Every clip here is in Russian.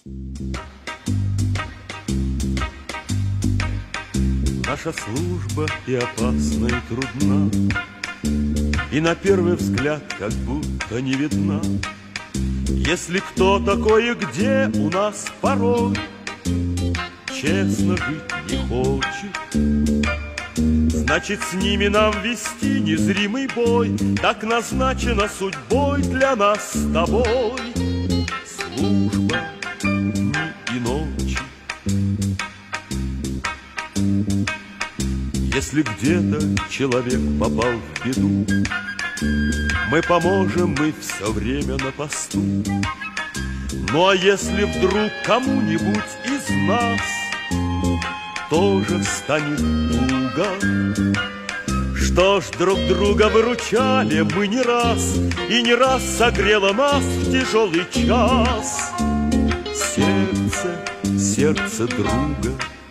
Наша служба и опасна, и трудна, и на первый взгляд как будто не видна. Если кто такой и где у нас порой честно жить не хочет, значит, с ними нам вести незримый бой. Так назначена судьбой для нас с тобой служба дни и ночи. Если где-то человек попал в беду, мы поможем, мы все время на посту. Ну а если вдруг кому-нибудь из нас тоже станет туго, что ж, друг друга выручали мы не раз, и не раз согрело нас в тяжелый час сердце, сердце друга.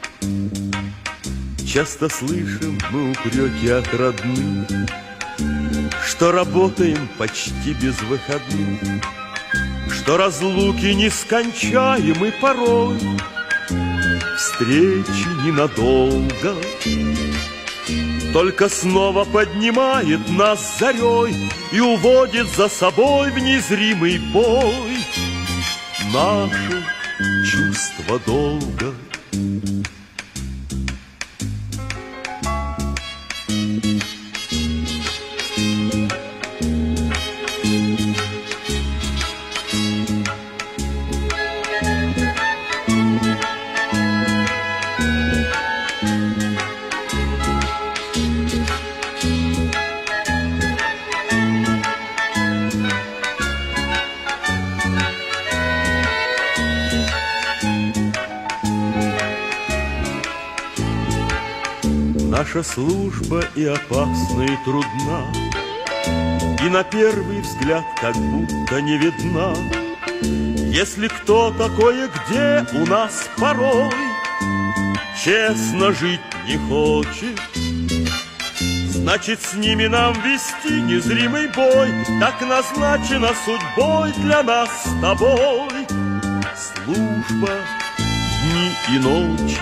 Часто слышим мы упреки от родных, что работаем почти без выходных, что разлуки нескончаемы порой, встречи ненадолго. Только снова поднимает нас зарей и уводит за собой в незримый бой наше чувство долга. Наша служба и опасна, и трудна, и на первый взгляд как будто не видна. Если кто такое где у нас порой честно жить не хочет, значит, с ними нам вести незримый бой. Так назначена судьбой для нас с тобой служба дни и ночи.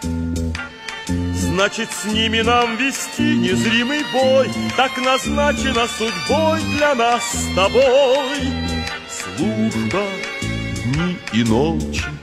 Значит, с ними нам вести незримый бой. Так назначена судьбой для нас с тобой служба дни и ночи.